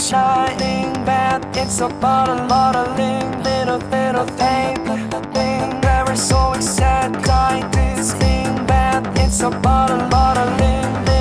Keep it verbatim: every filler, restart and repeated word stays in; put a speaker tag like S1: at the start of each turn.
S1: shining bad. It's a bottle, bottling, little, little thing, thing. Never so excited, this thing bad. It's a bottle, bottling.